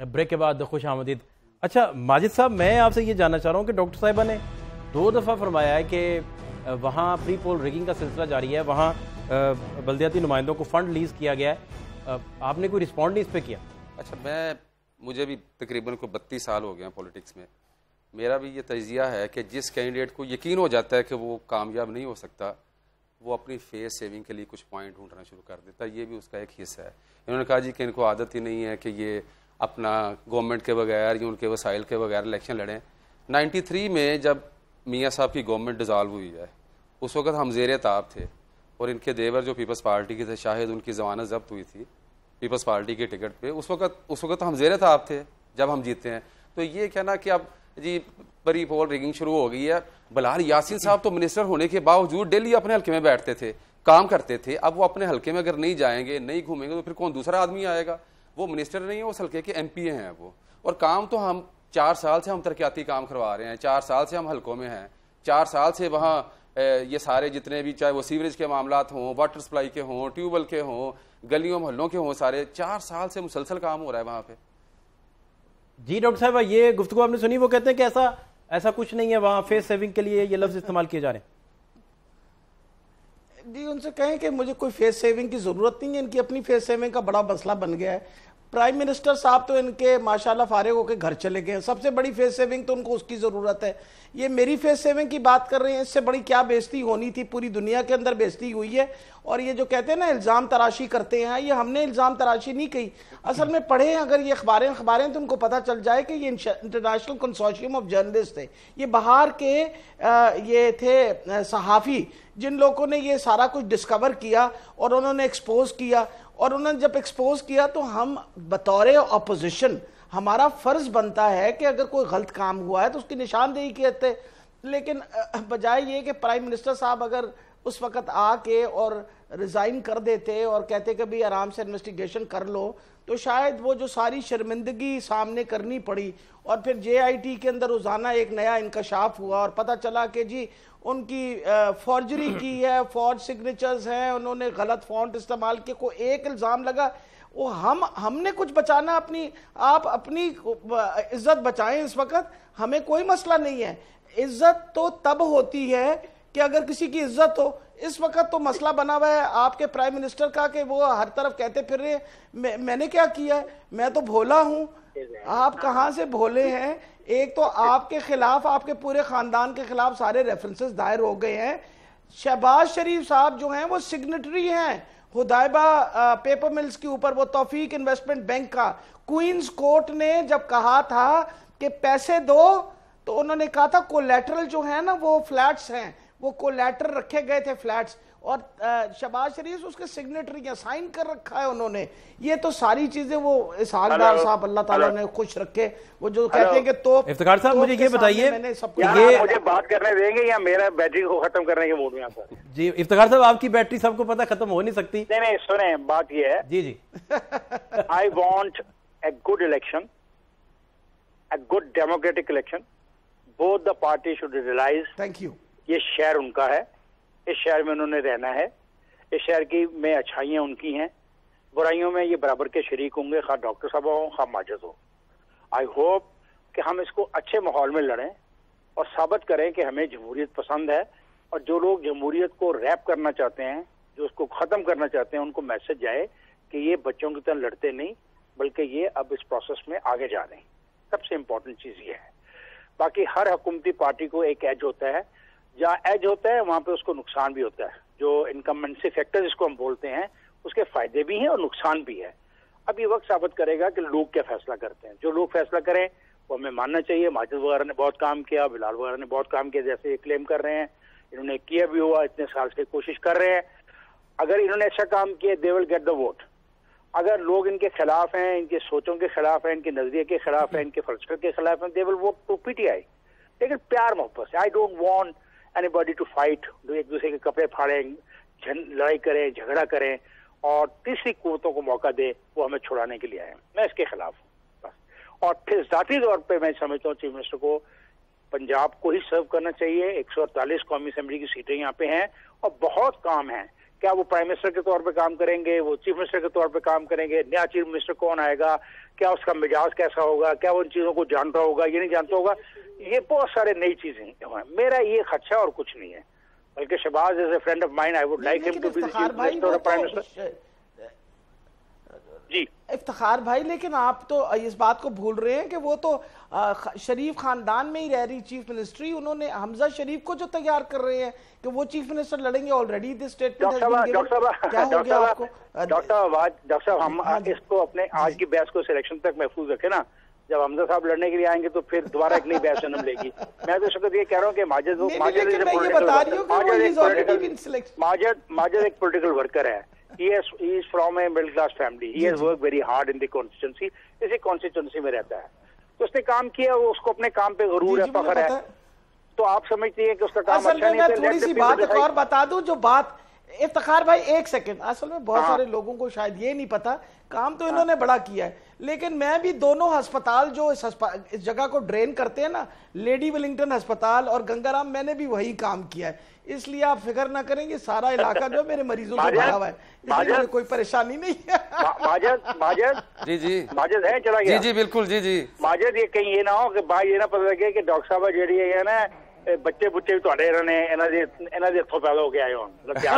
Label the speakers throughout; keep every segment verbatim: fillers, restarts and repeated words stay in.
Speaker 1: Break के बाद खुश आमदीद। अच्छा माजिद साहब, मैं आपसे ये जानना चाह रहा हूँ कि डॉक्टर साहिबा ने दो दफ़ा फरमाया है कि वहाँ प्री पोल रिगिंग का सिलसिला जारी है, वहाँ बल्दियाती नुमाइंदों को फंड लीज किया गया है, आपने कोई रिस्पॉन्ड नहीं इस पर किया?
Speaker 2: अच्छा, मैं मुझे भी तकरीबन को बत्तीस साल हो गए हैं पॉलिटिक्स में। मेरा भी ये तजिया है कि जिस कैंडिडेट को यकीन हो जाता है कि वो कामयाब नहीं हो सकता, वो अपनी फेस सेविंग के लिए कुछ पॉइंट ढूंढना शुरू कर देता है। ये भी उसका एक हिस्सा है। इन्होंने कहा जी कि इनको आदत ही नहीं है कि ये अपना गवर्नमेंट के बगैर या उनके वसाइल के बगैर इलेक्शन लड़ें। नाइन्टी थ्री में जब मियाँ साहब की गवर्नमेंट डिज़ाल्व हुई है, उस वक्त हम ज़ेर ताब थे और इनके देवर जो पीपल्स पार्टी के थे, शायद उनकी ज़मानत जब्त हुई थी पीपल्स पार्टी के टिकट पे। उस वक्त उस वक्त हम ज़ेर ताब थे जब हम जीते हैं। तो ये कहना कि अब जी प्री पोल रिगिंग शुरू हो गई है। बलाल यासीन साहब तो मिनिस्टर होने के बावजूद डेली अपने हल्के में बैठते थे, काम करते थे। अब वो अपने हल्के में अगर नहीं जाएंगे, नहीं घूमेंगे, तो फिर कौन दूसरा आदमी आएगा? वो मिनिस्टर नहीं है, उस हल्के के एम पी हैं वो। और काम तो हम चार साल से हम तरक्याती काम करवा रहे हैं, चार साल से हम हल्कों में हैं, चार साल से वहाँ ये सारे जितने भी, चाहे वो सीवरेज के मामलात हों, वाटर सप्लाई के हों, ट्यूबवेल के हों, गलियों मोहल्लों के हों, सारे चार साल से मुसलसल काम हो रहा है वहाँ पे।
Speaker 1: जी डॉक्टर साहब, ये गुफ्तगू आपने सुनी? वो कहते हैं कि ऐसा ऐसा कुछ नहीं है, वहाँ फेस सेविंग के लिए ये लफ्ज इस्तेमाल किए जा रहे हैं।
Speaker 3: जी उनसे कहें कि मुझे कोई फेस सेविंग की जरूरत नहीं है, इनकी अपनी फेस सेविंग का बड़ा मसला बन गया है। प्राइम मिनिस्टर साहब तो इनके माशाल्लाह फारिग होकर घर चले गए हैं, सबसे बड़ी फेस सेविंग तो उनको उसकी जरूरत है। ये मेरी फेस सेविंग की बात कर रहे हैं, इससे बड़ी क्या बेइज्जती होनी थी? पूरी दुनिया के अंदर बेइज्जती हुई है। और ये जो कहते हैं ना इल्ज़ाम तराशी करते हैं, ये हमने इल्ज़ाम तराशी नहीं की, असल में पढ़े अगर ये अखबारें अखबारें तो उनको पता चल जाए कि ये इंटरनेशनल कंसोर्शियम ऑफ जर्नलिस्ट थे, ये बाहर के आ, ये थे सहाफ़ी जिन लोगों ने ये सारा कुछ डिस्कवर किया और उन्होंने एक्सपोज किया। और उन्होंने जब एक्सपोज किया तो हम बतौर अपोजिशन हमारा फर्ज बनता है कि अगर कोई गलत काम हुआ है तो उसकी निशानदेही कहते। लेकिन बजाय ये कि प्राइम मिनिस्टर साहब अगर उस वक्त आके और रिजाइन कर देते और कहते कि भाई आराम से इन्वेस्टिगेशन कर लो, तो शायद वो जो सारी शर्मिंदगी सामने करनी पड़ी और फिर जे आई टी के अंदर रोजाना एक नया इंकशाफ हुआ और पता चला कि जी उनकी फॉर्जरी की है, फॉर्ज सिग्नेचर्स हैं, उन्होंने गलत फॉन्ट इस्तेमाल किया, कोई एक इल्ज़ाम लगा। वो हम हमने कुछ बचाना, अपनी आप अपनी इज्जत बचाएं। इस वक्त हमें कोई मसला नहीं है। इज्जत तो तब होती है कि अगर किसी की इज्जत हो। इस वक्त तो मसला बना हुआ है आपके प्राइम मिनिस्टर का कि वो हर तरफ कहते फिर रहे मैं, मैंने क्या किया है, मैं तो भोला हूं। आप कहां से भोले हैं? एक तो आपके खिलाफ, आपके पूरे खानदान के खिलाफ सारे रेफरेंसेस दायर हो गए हैं। शहबाज शरीफ साहब जो हैं वो सिग्नेटरी हैं हुदाइबा पेपर मिल्स के ऊपर, वो तौफीक इन्वेस्टमेंट बैंक का। क्वींस कोर्ट ने जब कहा था कि पैसे दो, तो उन्होंने कहा था कोलैटरल जो है ना वो फ्लैट्स हैं, वो कोलैटरल रखे गए थे फ्लैट्स, और शहबाज शरीफ उसके सिग्नेटरी हैं, साइन कर रखा है उन्होंने। ये तो सारी चीजें वो इसहाकदार साहब अल्लाह ताला ने खुश रखे, वो जो कहते हैं कि तो
Speaker 1: इफ्तिखार साहब मुझे ये बताइए,
Speaker 4: ये मुझे बात करने देंगे या मेरा बैटरी को खत्म करने के मूड में आता है?
Speaker 1: जी इफ्तिखार साहब, आपकी बैटरी सबको पता खत्म हो नहीं सकती।
Speaker 4: नहीं नहीं सुने, बात ये है
Speaker 1: जी जी
Speaker 4: I want a good election, a good democratic election. Both the party should realise
Speaker 3: thank you
Speaker 4: ये शहर उनका है, इस शहर में उन्होंने रहना है, इस शहर की में अच्छाइयाँ उनकी हैं, बुराइयों में ये बराबर के शरीक होंगे, खा डॉक्टर साहब हो खा माजिद हो। आई होप कि हम इसको अच्छे माहौल में लड़ें और साबित करें कि हमें जमहूरियत पसंद है, और जो लोग जमहूरियत को रैप करना चाहते हैं, जो उसको ख़त्म करना चाहते हैं, उनको मैसेज जाए कि ये बच्चों की तरह लड़ते नहीं, बल्कि ये अब इस प्रोसेस में आगे जा रहे हैं। सबसे इम्पोर्टेंट चीज़ ये है। बाकी हर हुकूमती पार्टी को एक एज होता है, जहाँ एज होता है वहाँ पे उसको नुकसान भी होता है। जो इनकम्बेंसी फैक्टर जिसको हम बोलते हैं, उसके फायदे भी हैं और नुकसान भी है। अब ये वक्त साबित करेगा कि लोग क्या फैसला करते हैं। जो लोग फैसला करें वो हमें मानना चाहिए। माजिद वगैरह ने बहुत काम किया, बिलाल वगैरह ने बहुत काम किया, जैसे ये क्लेम कर रहे हैं, इन्होंने किया भी हुआ, इतने साल से कोशिश कर रहे हैं। अगर इन्होंने अच्छा काम किया, they will get the vote. अगर लोग इनके खिलाफ हैं, इनके सोचों के खिलाफ हैं, इनके नजरिए के खिलाफ हैं, इनके फलसफे के खिलाफ हैं, they will vote to PTI. लेकिन प्यार मोहब्बत से, I don't want anybody to fight, जो एक दूसरे के कपड़े फाड़ें, लड़ाई करें, झगड़ा करें और तीसरी कुव्वतों को मौका दे, वो हमें छुड़ाने के लिए आए। मैं इसके खिलाफ हूँ बस। और फिर जाती तौर पर मैं समझता हूँ चीफ मिनिस्टर को पंजाब को ही सर्व करना चाहिए। एक सौ अड़तालीस कौमी असेंबली की सीटें यहाँ पे हैं और बहुत काम है। क्या वो प्राइम मिनिस्टर के तौर पे काम करेंगे, वो चीफ मिनिस्टर के तौर पे काम करेंगे, नया चीफ मिनिस्टर कौन आएगा, क्या उसका मिजाज कैसा होगा, क्या वो उन चीजों को जानता होगा, ये नहीं जानता होगा, ये बहुत सारे नई चीजें हैं। मेरा ये खदशा और कुछ नहीं है, बल्कि Shahbaz is a friend of mine, I would like him to be the chief minister और प्राइम मिनिस्टर। जी
Speaker 3: इफ्तिखार भाई, लेकिन आप तो इस बात को भूल रहे हैं कि वो तो आ, शरीफ खानदान में ही रह रही चीफ मिनिस्ट्री, उन्होंने हमजा शरीफ को जो तैयार कर रहे हैं कि वो चीफ मिनिस्टर लड़ेंगे, ऑलरेडी दिस स्टेटमेंट
Speaker 4: डॉक्टर साहब डॉक्टर साहब हम इसको अपने आज की बहस को सिलेक्शन तक महफूज रखे ना, जब हमजा साहब लड़ने के लिए आएंगे तो फिर दोबारा एक नई बहस जन्म लेगी। मैं तो शक्ल ये कह रहा हूँ कि माजिद माजिद माजिद एक पॉलिटिकल वर्कर है, he is he is from a middle class family, he has worked very hard in the constituency, इसी constituency में रहता है, तो उसने काम किया, वो उसको अपने काम पे गरूर है, फख्र है, तो आप समझते हैं कि उसका काम अच्छा नहीं है।
Speaker 3: थोड़ी सी बात एक और बता दूं, जो बात इफ्तिखार भाई एक सेकंड, असल में बहुत सारे लोगों को शायद ये नहीं पता, काम तो इन्होंने बड़ा किया है, लेकिन मैं भी दोनों अस्पताल जो इस, इस जगह को ड्रेन करते हैं ना, लेडी विलिंगटन अस्पताल और गंगाराम, मैंने भी वही काम किया है, इसलिए आप फिक्र ना करेंगे, सारा इलाका जो मेरे मरीजों से भरा हुआ है, इसलिए कोई परेशानी नहीं है।
Speaker 4: माजिद माजिद जी जी माजिद है, चला गया,
Speaker 2: जी जी बिल्कुल, जी जी
Speaker 4: माजिद, ये कहीं ये ना हो कि भाई ये ना पता लगे कि डॉक्टर साहब जी है ना बच्चे बुच्चे भी ਤੁਹਾਡੇ रहने ਇਹਨਾਂ ਦੇ ਇਹਨਾਂ ਦੇ ਇੱਥੋਂ पैदा हो के आए हो,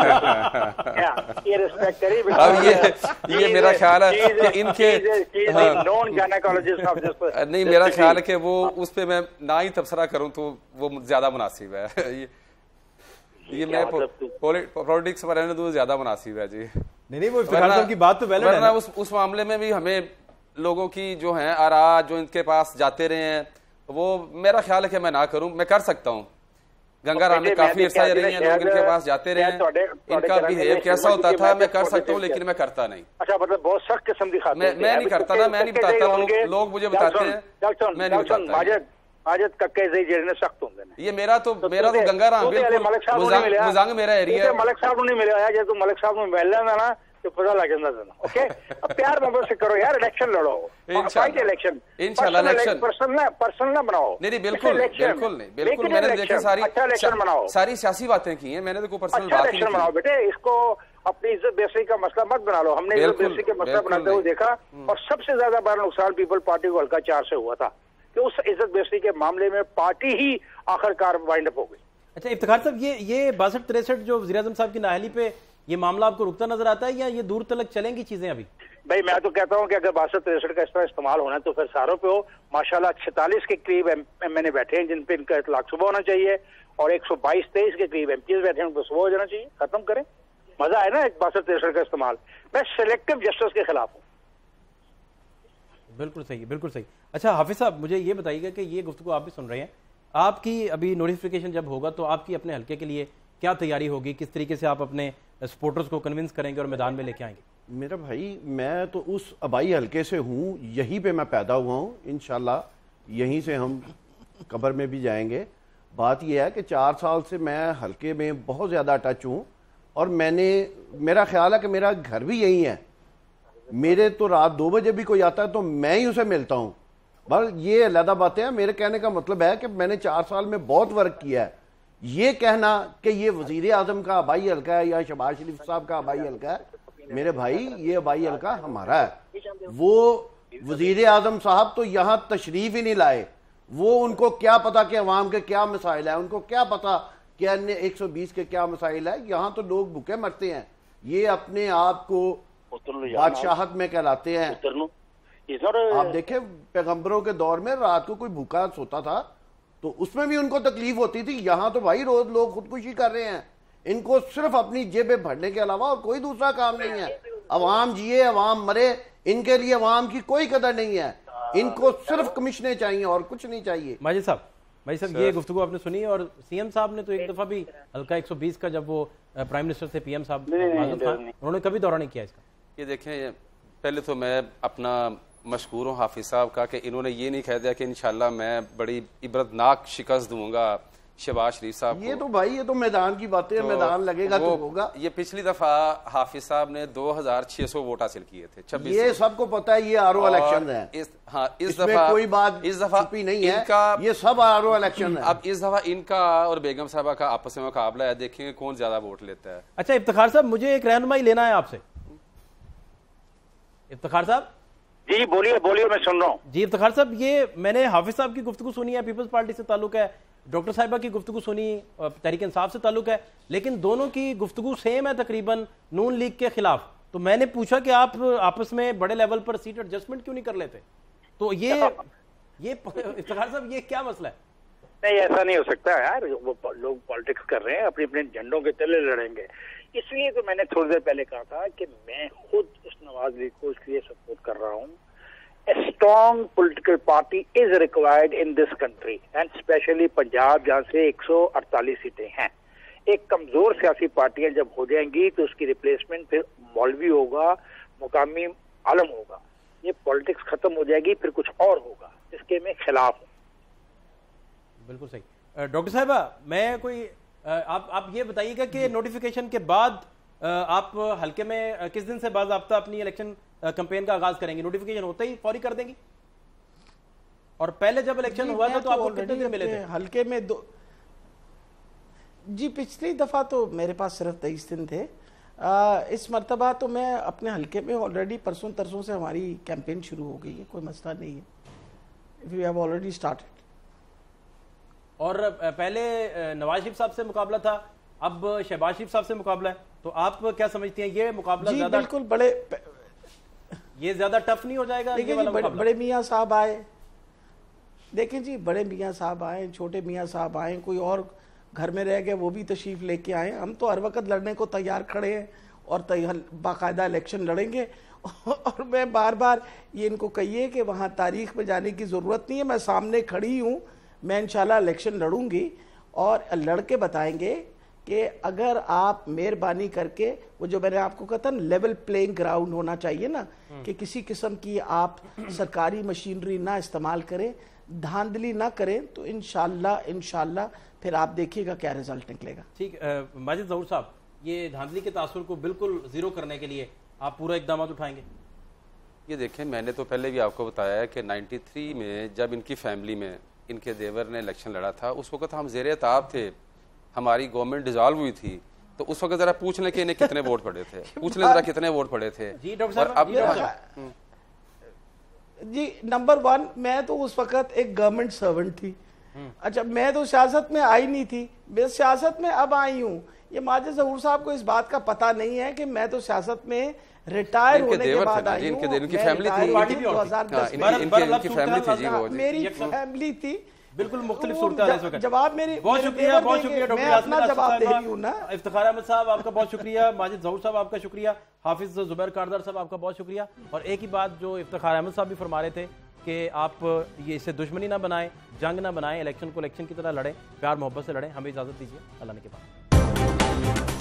Speaker 4: ये रिस्पेक्ट करी।
Speaker 2: अब ये ये मेरा ख्याल है कि इनके
Speaker 4: नॉन गायनेकोलॉजिस्ट ऑफ दिस,
Speaker 2: नहीं मेरा ख्याल है कि वो उस पे मैं ना ही तबसरा करूं तो वो ज्यादा मुनासिब है। ये ये मैं पॉलिटिक्स में रहने दूं ज्यादा मुनासिब है जी।
Speaker 1: नहीं नहीं वो इफ्तिखार साहब की बात तो वैलिड है ना,
Speaker 2: उस उस मामले में भी हमें लोगों की जो है आरा जो इनके पास जाते रहे हैं, वो मेरा ख्याल है कि मैं ना करूं, मैं कर सकता हूं। गंगाराम में काफी अर्सा रही हैं, लोग इनके पास जाते रहे हैं, इनका बिहेव कैसा होता था मैं कर सकता हूं, लेकिन मैं करता नहीं।
Speaker 4: अच्छा, मतलब बहुत सख्त किस्म की खाते,
Speaker 2: मैं मैं नहीं करता ना, मैं नहीं बताता, लोग मुझे बताते हैं, मैं नहीं बताता।
Speaker 4: माजिद माजिद कक्के से जेड़ने सख्त होंगे ना,
Speaker 2: ये मेरा तो मेरा तो गंगाराम बिल्कुल मुजांग मेरा एरिया है।
Speaker 4: मलिक साहब नहीं मिला है, जो मलिक साहब में मिल लेना ना तो पता लग जाता था। ओके, अब प्यार मोहब्बत से करो यार, इलेक्शन लड़ो, फाइट इलेक्शन,
Speaker 2: इंशाल्लाह इलेक्शन
Speaker 4: पर्सनल ना पर्सनल ना बनाओ।
Speaker 2: नहीं नहीं बिल्कुल बिल्कुल नहीं, बिल्कुल मैंने देखा सारी
Speaker 4: अच्छा इलेक्शन बनाओ,
Speaker 2: सारी सियासी बातें की हैं, मैंने तो कोई पर्सनल
Speaker 4: बात नहीं बनाओ बेटे, इसको अपनी इज्जत बेइज्जती का मसला मत बना लो। हमने इज्जत बेइज्जती का मसला बनाते हुए देखा, और सबसे ज्यादा बड़ा नुकसान पीपल पार्टी को हल्का चार से हुआ था कि उस इज्जत बेइज्जती के मामले में पार्टी ही आखिरकार वाइंड अप हो गई।
Speaker 1: अच्छा इफ्तिखार साहब, ये ये बासठ तिरसठ जो वज़ीर आज़म साहब की नाअहली पे ये मामला आपको रुकता नजर आता है, या ये दूर तक चलेंगी चीजें अभी?
Speaker 4: भाई मैं तो कहता हूं कि अगर बासठ तिरसठ का इस तरह इस्तेमाल होना है तो फिर सारों पे हो। माशाल्लाह छितालीस के करीब एम एन ए बैठे हैं जिन पे इनका इतलाक सुबह होना चाहिए, और एक सौ बाईस तेईस के करीब एम पी एस बैठे हैं उनको सुबह हो जाना चाहिए, खत्म करें, मजा है ना बासठ तिरसठ का इस्तेमाल। मैं सिलेक्टिव जस्टिस के खिलाफ हूँ।
Speaker 1: बिल्कुल सही, बिल्कुल सही। अच्छा हाफिज साहब, मुझे ये बताइएगा कि ये गुफ्तगू आप भी सुन रहे हैं, आपकी अभी नोटिफिकेशन जब होगा तो आपकी अपने हल्के के लिए क्या तैयारी होगी, किस तरीके से आप अपने सपोर्टर्स को कन्विंस करेंगे और मैदान में लेके आएंगे?
Speaker 5: मेरा भाई, मैं तो उस आबाई हल्के से हूँ, यहीं पे मैं पैदा हुआ हूँ, इंशाल्लाह यहीं से हम कब्र में भी जाएंगे। बात यह है कि चार साल से मैं हल्के में बहुत ज़्यादा टच हूँ, और मैंने मेरा ख्याल है कि मेरा घर भी यहीं है, मेरे तो रात दो बजे भी कोई आता है तो मैं ही उसे मिलता हूँ। बस ये अलग बातें हैं, मेरे कहने का मतलब है कि मैंने चार साल में बहुत वर्क किया है। ये कहना कि ये वजीर आजम का आबाई हल्का है या शहबाज शरीफ साहब का आबाई हल्का है, मेरे भाई ये आबाई हल्का हमारा है। वो वजीर आजम साहब तो यहाँ तशरीफ ही नहीं लाए, वो उनको क्या पता कि अवाम के क्या मसाइल है, उनको क्या पता कि अन्य एक सौ बीस के क्या मसाइल है। यहाँ तो लोग भूखे मरते हैं, ये अपने आप को बादशाहत में कहलाते हैं। आप देखें पैगंबरों के दौर में रात को कोई भूखा सोता था तो उसमें भी उनको तकलीफ होती थी, यहाँ तो भाई रोज लोग खुदकुशी कर रहे हैं। इनको सिर्फ अपनी जेबें भरने के अलावा और कोई दूसरा काम नहीं है। अवाम जिए अवाम मरे, इनके लिए अवाम की कोई कदर नहीं है, इनको सिर्फ कमिश्नें चाहिए और कुछ नहीं चाहिए।
Speaker 1: माजिद साहब, माजिद साहब ये गुफ्तगू आपने सुनी, और सीएम साहब ने तो एक दफा भी हल्का एक सौ बीस का जब वो प्राइम मिनिस्टर से पीएम साहब उन्होंने कभी दौरा नहीं किया इसका।
Speaker 2: ये देखें, पहले तो मैं अपना मशकूर हूँ हाफिज साहब का कि इन्होंने ये नहीं कह दिया कि इंशाल्लाह मैं बड़ी इबरतनाक शिकस्त दूंगा शहबाज शरीफ साहब।
Speaker 5: ये तो भाई ये तो मैदान की बातें है, तो मैदान लगेगा तो होगा।
Speaker 2: ये पिछली दफा हाफिज साहब ने दो हजार छह सौ वोट हासिल किए थे, छब्बीस।
Speaker 5: ये सबको पता है, ये आरओ इलेक्शन है।
Speaker 2: इस हाँ इस दफा
Speaker 5: कोई बात
Speaker 2: इस दफा
Speaker 5: नहीं है, इनका ये सब आरओ इलेक्शन है।
Speaker 2: अब इस दफा इनका और बेगम साहबा का आपस में मुकाबला है, देखेंगे कौन ज्यादा वोट लेता है।
Speaker 1: अच्छा इफ्तिखार साहब, मुझे एक रहनुमाई लेना है आपसे। इफ्तिखार साहब
Speaker 4: जी बोलिए बोलिए, मैं सुन रहा हूँ।
Speaker 1: जी इफ्तिखार साहब, ये मैंने हाफिज साहब की गुफ्तगू सुनी है, पीपल्स पार्टी से ताल्लुक है, डॉक्टर साहिबा की गुफ्तगू सुनी, तहरीक इंसाफ से ताल्लुक है, लेकिन दोनों की गुफ्तगू सेम है तकरीबन, नून लीग के खिलाफ। तो मैंने पूछा कि आप आपस में बड़े लेवल पर सीट एडजस्टमेंट क्यों नहीं कर लेते? तो ये ये इफ्तिखार साहब, ये क्या मसला है?
Speaker 4: नहीं, ऐसा नहीं हो सकता यार, वो लोग पॉलिटिक्स कर रहे हैं, अपने अपने झंडों के तले लड़ेंगे। इसलिए तो मैंने थोड़ी देर पहले कहा था कि मैं खुद उस नवाज लीग को इसलिए सपोर्ट कर रहा हूँ। A strong political party is required in this country and specially Punjab, जहाँ से एक सौ अड़तालीस सीटें हैं। एक कमजोर सियासी पार्टियां जब हो जाएंगी तो उसकी रिप्लेसमेंट फिर मौलवी होगा, मुकामी आलम होगा। ये पॉलिटिक्स खत्म हो जाएगी, फिर कुछ और होगा, इसके मैं खिलाफ हूँ।
Speaker 1: बिल्कुल सही। डॉक्टर साहिबा, मैं कोई आप आप ये बताइएगा कि नोटिफिकेशन के बाद आप हल्के में किस दिन से बाज़ाब्ता अपनी इलेक्शन कैंपेन का आगाज करेंगे? नोटिफिकेशन होते ही फौरी कर देंगी? और पहले जब इलेक्शन हुआ था तो आपको कितने दिन मिले थे?
Speaker 3: हल्के में दो जी, पिछली दफा तो मेरे पास सिर्फ तेईस दिन थे। आ, इस मरतबा तो मैं अपने हल्के में ऑलरेडी परसों तरसों से हमारी कैंपेन शुरू हो गई है, कोई मसला नहीं है। We have already started.
Speaker 1: और पहले नवाज शरीफ साहब से मुकाबला था, अब शहबाज शरीफ साहब से मुकाबला है, तो आप क्या समझते हैं ये मुकाबला
Speaker 3: जी
Speaker 1: ज्यादा
Speaker 3: बिल्कुल बड़े
Speaker 1: ये ज्यादा टफ नहीं हो जाएगा?
Speaker 3: देखिए जी, बड़े, बड़े मियाँ साहब आए, देखें जी, बड़े मियाँ साहब आए, छोटे मियाँ साहब आए, कोई और घर में रह गए वो भी तशरीफ लेके आए। हम तो हर वक्त लड़ने को तैयार खड़े हैं और बाकायदा इलेक्शन लड़ेंगे। और मैं बार बार ये इनको कहिए कि वहाँ तारीख में जाने की ज़रूरत नहीं है, मैं सामने खड़ी हूँ, मैं इंशाल्लाह इलेक्शन लड़ूंगी और लड़ के बताएंगे कि अगर आप मेहरबानी करके, वो जो मैंने आपको कहा था लेवल प्लेइंग ग्राउंड होना चाहिए ना, कि किसी किस्म की आप सरकारी मशीनरी ना इस्तेमाल करें, धांधली ना करें, तो इंशाल्लाह इंशाल्लाह फिर आप देखिएगा क्या रिजल्ट निकलेगा। ठीक।
Speaker 1: माजिद ज़हूर साहब, ये धांधली के तासुर को बिल्कुल जीरो करने के लिए आप पूरा इकदाम उठाएंगे?
Speaker 2: ये देखें, मैंने तो पहले भी आपको बताया है कि तिरानवे में जब इनकी फैमिली में इनके देवर ने इलेक्शन लड़ा था, उस वक्त हम ज़ेरे ताब थे, हमारी गवर्नमेंट डिसॉल्व हुई थी, तो उस वक्त जरा पूछ लें कि इन्हें कितने वोट पड़े थे, पूछ लें जरा कितने वोट पड़े थे।
Speaker 1: जी डॉक्टर साहब,
Speaker 3: जी नंबर वन, मैं तो उस वक्त एक गवर्नमेंट सर्वेंट थी। अच्छा, मैं तो सियासत में आई नहीं थी, मैं सियासत में अब आई हूँ। ये माजिद ज़हूर साहब को इस बात का पता नहीं है कि मैं तो सियासत में रिटायर होने के बाद आई हूँ।
Speaker 2: इनकी फैमिली थी,
Speaker 3: दो हजार दस में मेरी फैमिली थी,
Speaker 1: बिल्कुल मुख्तलिफ सूरत।
Speaker 3: जवाब मेरी
Speaker 1: बहुत शुक्रिया, बहुत शुक्रिया
Speaker 3: मैं अपना जवाब दे रही हूँ ना।
Speaker 1: इफ्तिखार अहमद साहब आपका बहुत शुक्रिया, माजिद ज़हूर साहब आपका शुक्रिया, हाफिज जुबैर कारदार साहब आपका बहुत शुक्रिया। और एक ही बात जो इफ्तिखार अहमद साहब भी फरमा रहे थे कि आप ये इसे दुश्मनी ना बनाएं, जंग ना बनाएं, इलेक्शन को इलेक्शन की तरह लड़ें, प्यार मोहब्बत से लड़ें। हमें इजाज़त दीजिए, अल्लाह ने के बाद।